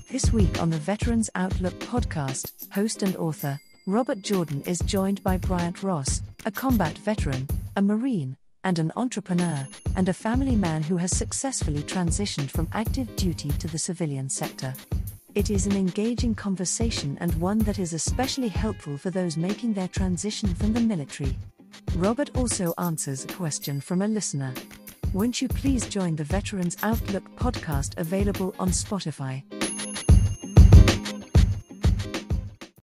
This week on the Veterans Outlook podcast, host and author, Robert Jordan is joined by Bryant Ross, a combat veteran, a Marine, and an entrepreneur, and a family man who has successfully transitioned from active duty to the civilian sector. It is an engaging conversation and one that is especially helpful for those making their transition from the military. Robert also answers a question from a listener. Won't you please join the Veterans Outlook podcast available on Spotify?